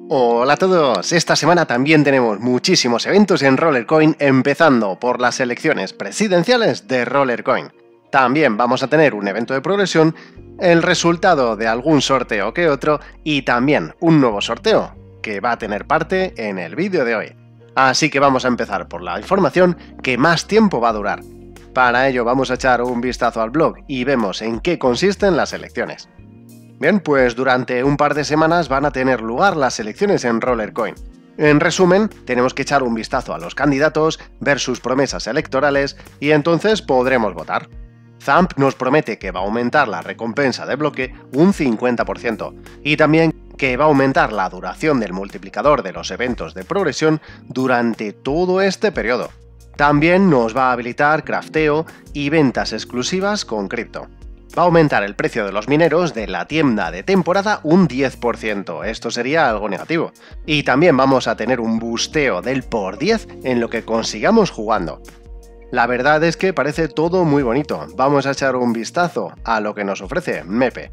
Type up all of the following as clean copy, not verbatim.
Hola a todos, esta semana también tenemos muchísimos eventos en Rollercoin, empezando por las elecciones presidenciales de Rollercoin. También vamos a tener un evento de progresión, el resultado de algún sorteo que otro y también un nuevo sorteo que va a tener parte en el vídeo de hoy. Así que vamos a empezar por la información que más tiempo va a durar. Para ello vamos a echar un vistazo al blog y vemos en qué consisten las elecciones. Bien, pues durante un par de semanas van a tener lugar las elecciones en Rollercoin. En resumen, tenemos que echar un vistazo a los candidatos, ver sus promesas electorales y entonces podremos votar. Thumb nos promete que va a aumentar la recompensa de bloque un 50% y también que va a aumentar la duración del multiplicador de los eventos de progresión durante todo este periodo. También nos va a habilitar crafteo y ventas exclusivas con cripto. Va a aumentar el precio de los mineros de la tienda de temporada un 10%, esto sería algo negativo. Y también vamos a tener un busteo del por 10 en lo que consigamos jugando. La verdad es que parece todo muy bonito, vamos a echar un vistazo a lo que nos ofrece Mepe.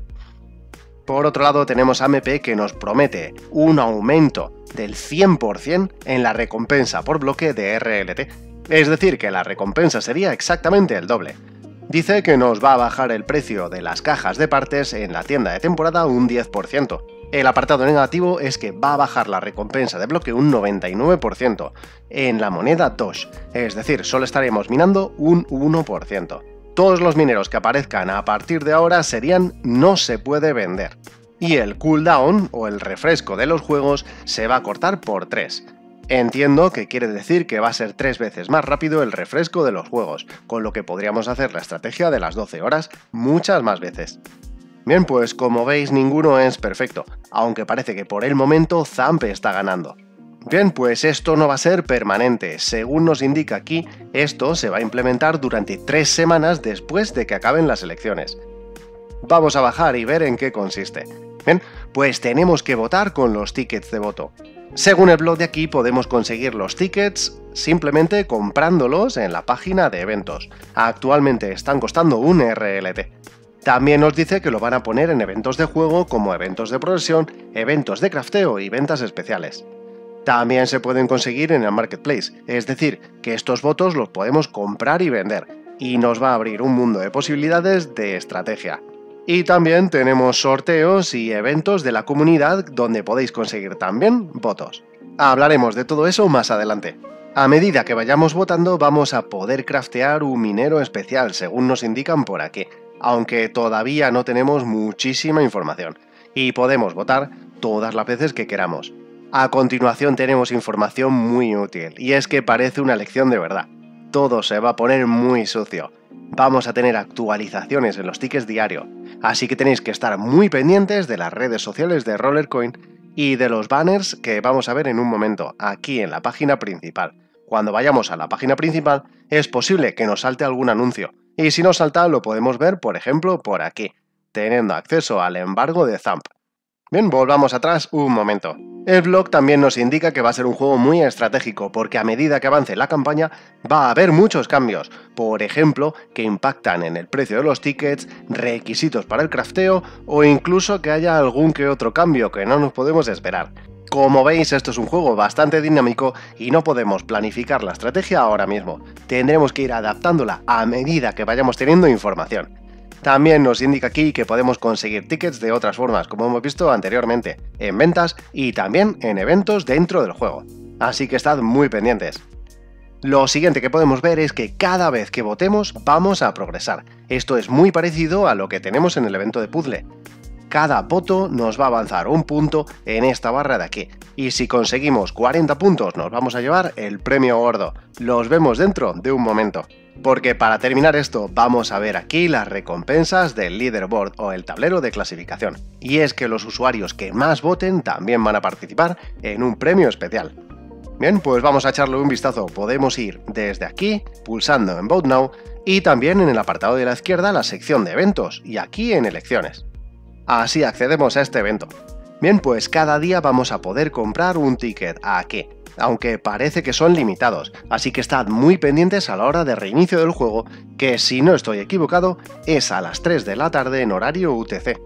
Por otro lado tenemos a Mepe que nos promete un aumento del 100% en la recompensa por bloque de RLT, es decir que la recompensa sería exactamente el doble. Dice que nos va a bajar el precio de las cajas de partes en la tienda de temporada un 10%. El apartado negativo es que va a bajar la recompensa de bloque un 99% en la moneda Doge, es decir, solo estaremos minando un 1%. Todos los mineros que aparezcan a partir de ahora serían no se puede vender. Y el cooldown o el refresco de los juegos se va a cortar por 3. Entiendo que quiere decir que va a ser 3 veces más rápido el refresco de los juegos, con lo que podríamos hacer la estrategia de las 12 horas muchas más veces. Bien, pues como veis ninguno es perfecto, aunque parece que por el momento Thumb está ganando. Bien, pues esto no va a ser permanente, según nos indica aquí, esto se va a implementar durante 3 semanas después de que acaben las elecciones. Vamos a bajar y ver en qué consiste. Bien, pues tenemos que votar con los tickets de voto. Según el blog de aquí podemos conseguir los tickets simplemente comprándolos en la página de eventos. Actualmente están costando un RLT. También nos dice que lo van a poner en eventos de juego como eventos de progresión, eventos de crafteo y ventas especiales. También se pueden conseguir en el marketplace, es decir, que estos votos los podemos comprar y vender, y nos va a abrir un mundo de posibilidades de estrategia. Y también tenemos sorteos y eventos de la comunidad donde podéis conseguir también votos. Hablaremos de todo eso más adelante. A medida que vayamos votando vamos a poder craftear un minero especial según nos indican por aquí, aunque todavía no tenemos muchísima información, y podemos votar todas las veces que queramos. A continuación tenemos información muy útil, y es que parece una lección de verdad. Todo se va a poner muy sucio. Vamos a tener actualizaciones en los tickets diario, así que tenéis que estar muy pendientes de las redes sociales de Rollercoin y de los banners que vamos a ver en un momento, aquí en la página principal. Cuando vayamos a la página principal es posible que nos salte algún anuncio, y si nos salta lo podemos ver por ejemplo por aquí, teniendo acceso al embargo de Thumb. Bien, volvamos atrás un momento. El blog también nos indica que va a ser un juego muy estratégico porque a medida que avance la campaña va a haber muchos cambios, por ejemplo, que impactan en el precio de los tickets, requisitos para el crafteo o incluso que haya algún que otro cambio que no nos podemos esperar. Como veis, esto es un juego bastante dinámico y no podemos planificar la estrategia ahora mismo, tendremos que ir adaptándola a medida que vayamos teniendo información. También nos indica aquí que podemos conseguir tickets de otras formas, como hemos visto anteriormente, en ventas y también en eventos dentro del juego. Así que estad muy pendientes. Lo siguiente que podemos ver es que cada vez que votemos vamos a progresar. Esto es muy parecido a lo que tenemos en el evento de puzzle. Cada voto nos va a avanzar un punto en esta barra de aquí. Y si conseguimos 40 puntos nos vamos a llevar el premio gordo. Los vemos dentro de un momento. Porque para terminar esto vamos a ver aquí las recompensas del leaderboard o el tablero de clasificación. Y es que los usuarios que más voten también van a participar en un premio especial. Bien, pues vamos a echarle un vistazo. Podemos ir desde aquí, pulsando en Vote Now, y también en el apartado de la izquierda la sección de eventos, y aquí en elecciones. Así accedemos a este evento. Bien, pues cada día vamos a poder comprar un ticket aquí, aunque parece que son limitados, así que estad muy pendientes a la hora de reinicio del juego, que si no estoy equivocado es a las 3 de la tarde en horario UTC.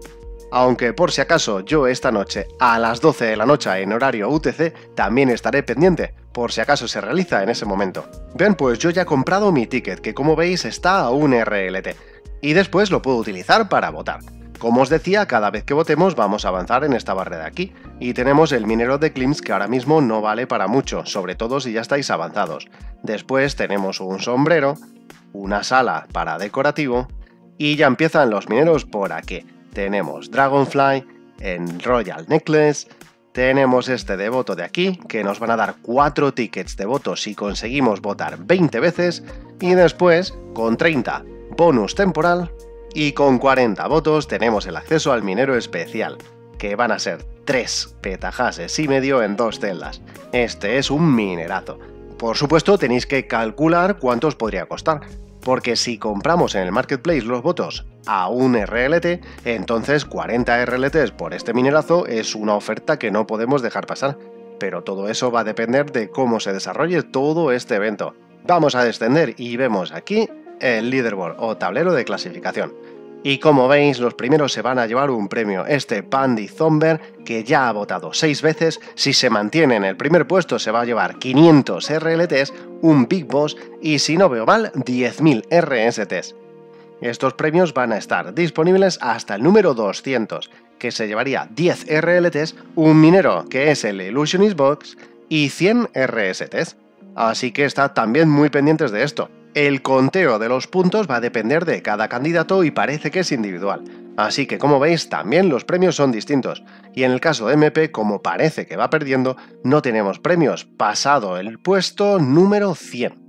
Aunque por si acaso yo esta noche a las 12 de la noche en horario UTC también estaré pendiente, por si acaso se realiza en ese momento. Bien, pues yo ya he comprado mi ticket, que como veis está a un RLT, y después lo puedo utilizar para votar. Como os decía, cada vez que votemos vamos a avanzar en esta barra de aquí, y tenemos el minero de Clims que ahora mismo no vale para mucho, sobre todo si ya estáis avanzados. Después tenemos un sombrero, una sala para decorativo, y ya empiezan los mineros por aquí. Tenemos Dragonfly, en Royal Necklace, tenemos este de voto de aquí, que nos van a dar 4 tickets de voto si conseguimos votar 20 veces, y después, con 30, bonus temporal, y con 40 votos tenemos el acceso al minero especial, que van a ser 3 petajases y medio en 2 celdas. Este es un minerazo. Por supuesto tenéis que calcular cuánto os podría costar, porque si compramos en el Marketplace los votos a un RLT, entonces 40 RLTs por este minerazo es una oferta que no podemos dejar pasar. Pero todo eso va a depender de cómo se desarrolle todo este evento. Vamos a descender y vemos aquí el leaderboard o tablero de clasificación. Y como veis, los primeros se van a llevar un premio, este Pandy Zomber, que ya ha votado 6 veces, si se mantiene en el primer puesto se va a llevar 500 RLTs, un Big Boss y si no veo mal, 10.000 RSTs. Estos premios van a estar disponibles hasta el número 200, que se llevaría 10 RLTs, un minero que es el Illusionist Box y 100 RSTs. Así que estad también muy pendientes de esto. El conteo de los puntos va a depender de cada candidato y parece que es individual, así que como veis también los premios son distintos, y en el caso de MP, como parece que va perdiendo, no tenemos premios pasado el puesto número 100.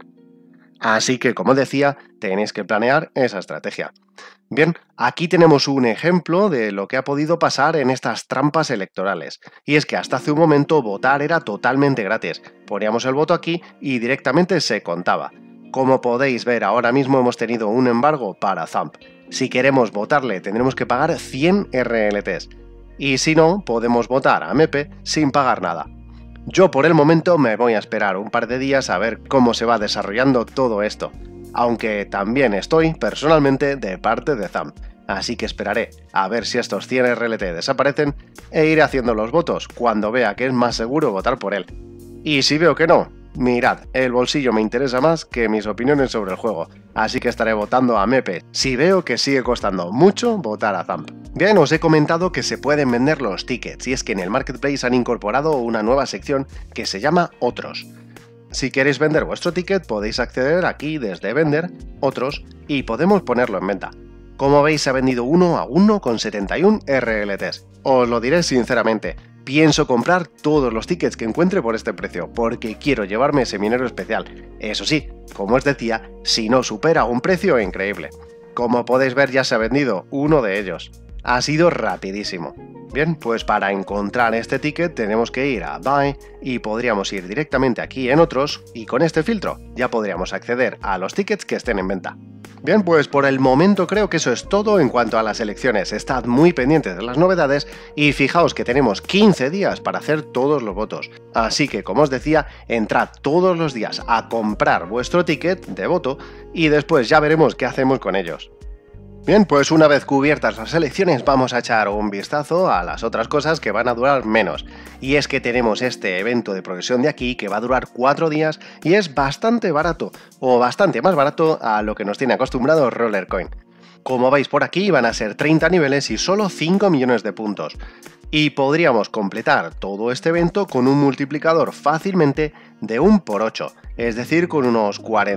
Así que como decía, tenéis que planear esa estrategia. Bien, aquí tenemos un ejemplo de lo que ha podido pasar en estas trampas electorales, y es que hasta hace un momento votar era totalmente gratis, poníamos el voto aquí y directamente se contaba. Como podéis ver, ahora mismo hemos tenido un embargo para Thumb. Si queremos votarle tendremos que pagar 100 RLTs. Y si no, podemos votar a MP sin pagar nada. Yo por el momento me voy a esperar un par de días a ver cómo se va desarrollando todo esto. Aunque también estoy, personalmente, de parte de Thumb. Así que esperaré a ver si estos 100 RLT desaparecen e iré haciendo los votos cuando vea que es más seguro votar por él. Y si veo que no, mirad, el bolsillo me interesa más que mis opiniones sobre el juego, así que estaré votando a Mepe si veo que sigue costando mucho votar a Thumb. Bien, os he comentado que se pueden vender los tickets, y es que en el Marketplace han incorporado una nueva sección que se llama Otros. Si queréis vender vuestro ticket podéis acceder aquí desde Vender, Otros, y podemos ponerlo en venta. Como veis se ha vendido uno a uno con 71 RLTs. Os lo diré sinceramente, pienso comprar todos los tickets que encuentre por este precio, porque quiero llevarme ese minero especial. Eso sí, como os decía, si no supera un precio increíble. Como podéis ver ya se ha vendido uno de ellos. Ha sido rapidísimo. Bien, pues para encontrar este ticket tenemos que ir a Buy y podríamos ir directamente aquí en Otros y con este filtro ya podríamos acceder a los tickets que estén en venta. Bien, pues por el momento creo que eso es todo en cuanto a las elecciones. Estad muy pendientes de las novedades y fijaos que tenemos 15 días para hacer todos los votos. Así que, como os decía, entrad todos los días a comprar vuestro ticket de voto y después ya veremos qué hacemos con ellos. Bien, pues una vez cubiertas las elecciones vamos a echar un vistazo a las otras cosas que van a durar menos. Y es que tenemos este evento de progresión de aquí que va a durar 4 días y es bastante barato, o bastante más barato a lo que nos tiene acostumbrado Rollercoin. Como veis por aquí van a ser 30 niveles y solo 5 millones de puntos. Y podríamos completar todo este evento con un multiplicador fácilmente de 1 por 8, es decir, con unos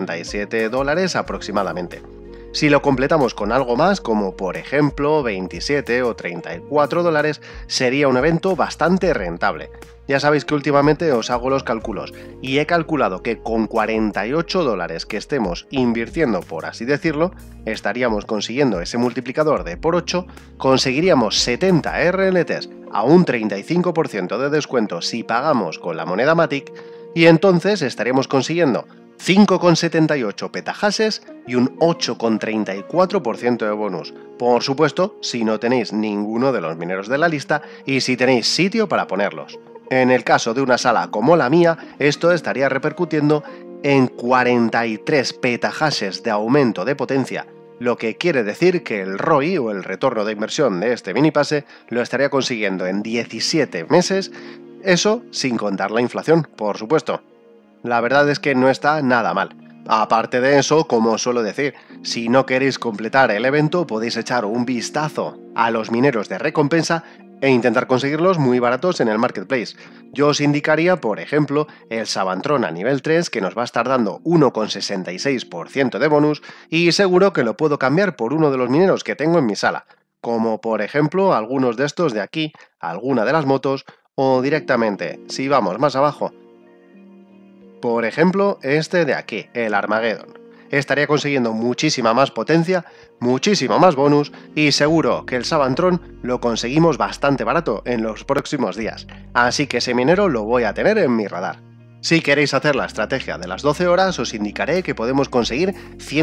$47 aproximadamente. Si lo completamos con algo más, como por ejemplo 27 o 34 dólares, sería un evento bastante rentable. Ya sabéis que últimamente os hago los cálculos y he calculado que con 48 dólares que estemos invirtiendo, por así decirlo, estaríamos consiguiendo ese multiplicador de por 8, conseguiríamos 70 RLTs a un 35% de descuento si pagamos con la moneda Matic y entonces estaríamos consiguiendo 5,78 petahashes y un 8,34% de bonus. Por supuesto, si no tenéis ninguno de los mineros de la lista y si tenéis sitio para ponerlos. En el caso de una sala como la mía, esto estaría repercutiendo en 43 petahashes de aumento de potencia lo que quiere decir que el ROI o el retorno de inversión de este mini pase lo estaría consiguiendo en 17 meses, eso sin contar la inflación, por supuesto. La verdad es que no está nada mal. Aparte de eso, como os suelo decir, si no queréis completar el evento podéis echar un vistazo a los mineros de recompensa e intentar conseguirlos muy baratos en el Marketplace. Yo os indicaría, por ejemplo, el Savantron a nivel 3, que nos va a estar dando 1,66% de bonus, y seguro que lo puedo cambiar por uno de los mineros que tengo en mi sala, como por ejemplo algunos de estos de aquí, alguna de las motos, o directamente, si vamos más abajo, por ejemplo, este de aquí, el Armageddon. Estaría consiguiendo muchísima más potencia, muchísimo más bonus y seguro que el Savantron lo conseguimos bastante barato en los próximos días. Así que ese minero lo voy a tener en mi radar. Si queréis hacer la estrategia de las 12 horas, os indicaré que podemos conseguir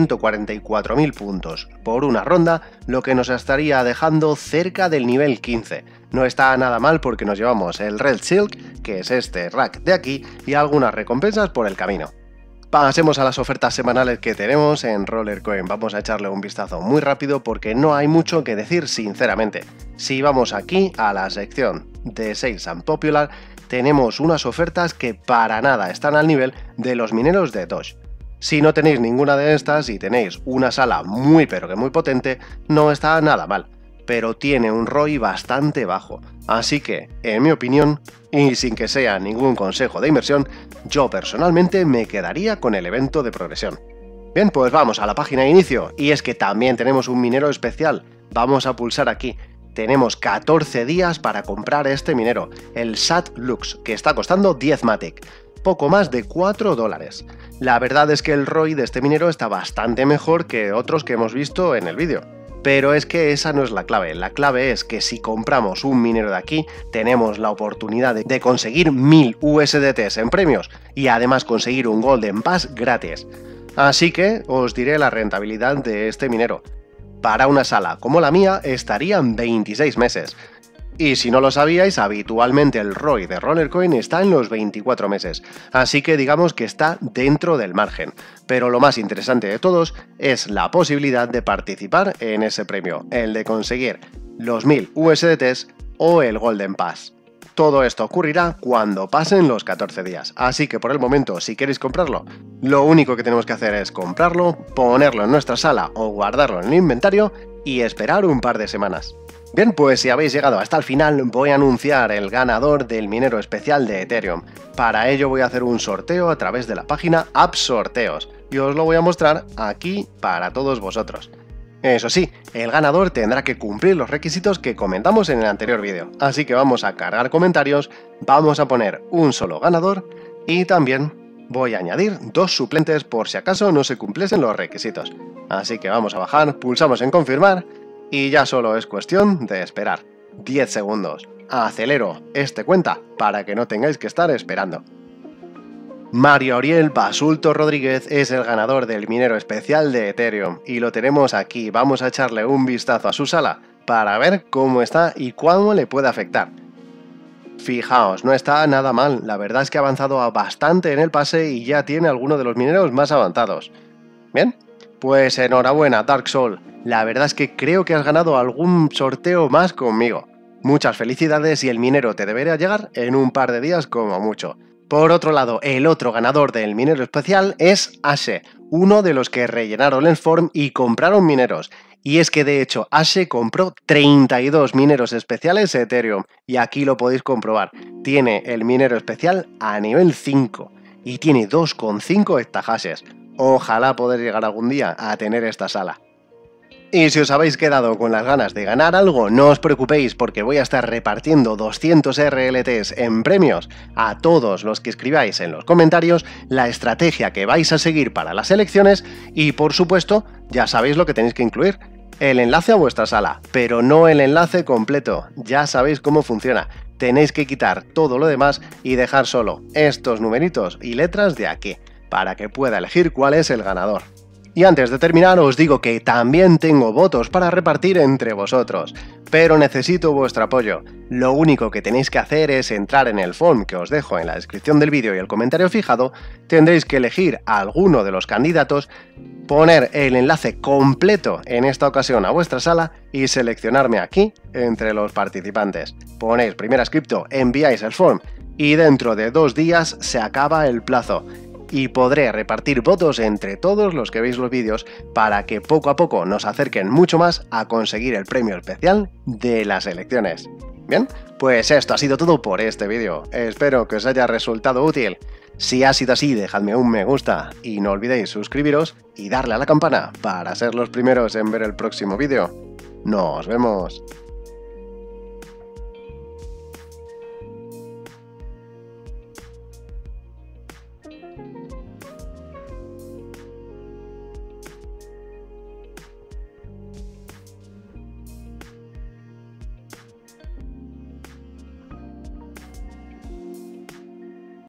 144.000 puntos por una ronda, lo que nos estaría dejando cerca del nivel 15. No está nada mal porque nos llevamos el Red Silk, que es este rack de aquí, y algunas recompensas por el camino. Pasemos a las ofertas semanales que tenemos en Rollercoin. Vamos a echarle un vistazo muy rápido porque no hay mucho que decir sinceramente. Si vamos aquí a la sección de Sales and Popular, tenemos unas ofertas que para nada están al nivel de los mineros de Doge. Si no tenéis ninguna de estas y tenéis una sala muy pero que muy potente, no está nada mal, pero tiene un ROI bastante bajo. Así que, en mi opinión, y sin que sea ningún consejo de inversión, yo personalmente me quedaría con el evento de progresión. Bien, pues vamos a la página de inicio, y es que también tenemos un minero especial. Vamos a pulsar aquí. Tenemos 14 días para comprar este minero, el SAT Lux, que está costando 10 Matic, poco más de $4. La verdad es que el ROI de este minero está bastante mejor que otros que hemos visto en el vídeo. Pero es que esa no es la clave es que si compramos un minero de aquí, tenemos la oportunidad de conseguir 1000 USDTs en premios y además conseguir un Golden Pass gratis. Así que os diré la rentabilidad de este minero. Para una sala como la mía estarían 26 meses. Y si no lo sabíais, habitualmente el ROI de Rollercoin está en los 24 meses, así que digamos que está dentro del margen. Pero lo más interesante de todos es la posibilidad de participar en ese premio, el de conseguir los 1000 USDTs o el Golden Pass. Todo esto ocurrirá cuando pasen los 14 días, así que por el momento, si queréis comprarlo, lo único que tenemos que hacer es comprarlo, ponerlo en nuestra sala o guardarlo en el inventario y esperar un par de semanas. Bien, pues si habéis llegado hasta el final, voy a anunciar el ganador del minero especial de Ethereum. Para ello voy a hacer un sorteo a través de la página App Sorteos y os lo voy a mostrar aquí para todos vosotros. Eso sí, el ganador tendrá que cumplir los requisitos que comentamos en el anterior vídeo, así que vamos a cargar comentarios, vamos a poner un solo ganador y también voy a añadir 2 suplentes por si acaso no se cumpliesen los requisitos. Así que vamos a bajar, pulsamos en confirmar y ya solo es cuestión de esperar. 10 segundos. Acelero este cuenta para que no tengáis que estar esperando. Mario Auriel Basulto Rodríguez es el ganador del minero especial de Ethereum y lo tenemos aquí. Vamos a echarle un vistazo a su sala para ver cómo está y cuándo le puede afectar. Fijaos, no está nada mal, la verdad es que ha avanzado bastante en el pase y ya tiene algunos de los mineros más avanzados. Bien, pues enhorabuena Dark Soul, la verdad es que creo que has ganado algún sorteo más conmigo. Muchas felicidades y el minero te debería llegar en un par de días como mucho. Por otro lado, el otro ganador del minero especial es Ashe, uno de los que rellenaron el form y compraron mineros. Y es que de hecho Ashe compró 32 mineros especiales Ethereum y aquí lo podéis comprobar. Tiene el minero especial a nivel 5 y tiene 2,5 hectahashes. Ojalá poder llegar algún día a tener esta sala. Y si os habéis quedado con las ganas de ganar algo, no os preocupéis porque voy a estar repartiendo 200 RLTs en premios a todos los que escribáis en los comentarios la estrategia que vais a seguir para las elecciones y por supuesto ya sabéis lo que tenéis que incluir, el enlace a vuestra sala, pero no el enlace completo, ya sabéis cómo funciona. Tenéis que quitar todo lo demás y dejar solo estos numeritos y letras de aquí, para que pueda elegir cuál es el ganador. Y antes de terminar os digo que también tengo votos para repartir entre vosotros, pero necesito vuestro apoyo. Lo único que tenéis que hacer es entrar en el form que os dejo en la descripción del vídeo y el comentario fijado, tendréis que elegir a alguno de los candidatos, poner el enlace completo en esta ocasión a vuestra sala y seleccionarme aquí entre los participantes. Ponéis Primera Cripto, enviáis el form y dentro de 2 días se acaba el plazo. Y podré repartir votos entre todos los que veis los vídeos para que poco a poco nos acerquen mucho más a conseguir el premio especial de las elecciones. Bien, pues esto ha sido todo por este vídeo. Espero que os haya resultado útil. Si ha sido así, dejadme un me gusta y no olvidéis suscribiros y darle a la campana para ser los primeros en ver el próximo vídeo. ¡Nos vemos!